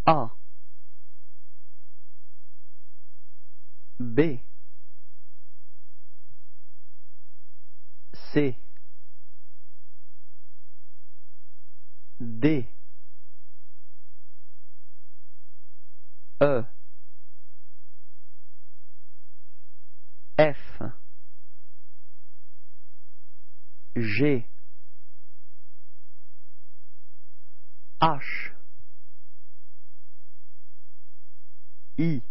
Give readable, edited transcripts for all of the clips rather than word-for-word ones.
A, B, C, D, E, F, G, H, I,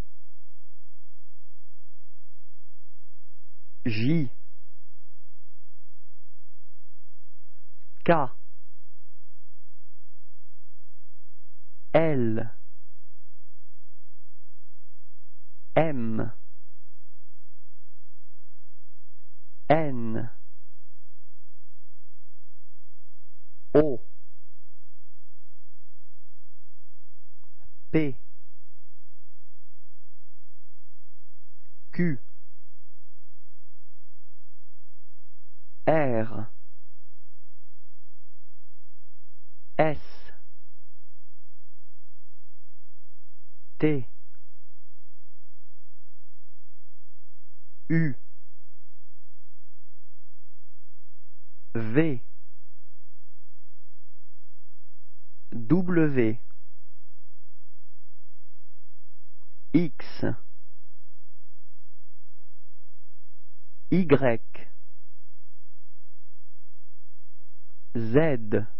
J, K, L, M, N, O, P, Q, R, S, T, U, V, W, X, Y, Z,